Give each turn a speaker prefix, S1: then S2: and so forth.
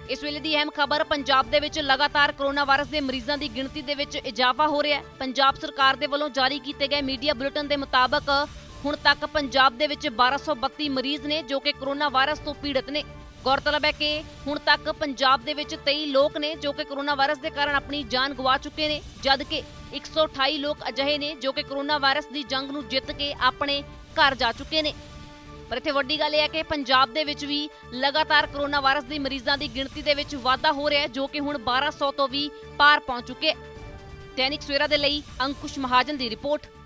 S1: इस वेले दी अहम खबर पंजाब दे विच लगातार कोरोना वायरस के मरीजों की गिणती दे विच इजाफा हो रहा है। पंजाब सरकार दे वल्लों जारी किए गए मीडिया बुलेटिन के मुताबक हुण तक पंजाब दे विच 1232 मरीज ने जो कि कोरोना वायरस तो पीड़ित ने। गौरतलब है कि हुण तक पंजाब दे विच 23 लोग ने जो कि कोरोना वायरस के कारण अपनी जान गवा चुके हैं, जबकि 128 लोग अजिहे ने जो कि कोरोना वायरस की जंग नूं जित के अपने घर जा चुके हैं। पर इत्थे वड्डी गल है कि पंजाब दे विच भी लगातार कोरोना वायरस दी मरीजां दी गिणती दे विच वाधा हो रहा है, जो कि हुण 1200 तो भी पार पहुंच चुके। दैनिक सवेरा दे लई अंकुश महाजन दी रिपोर्ट।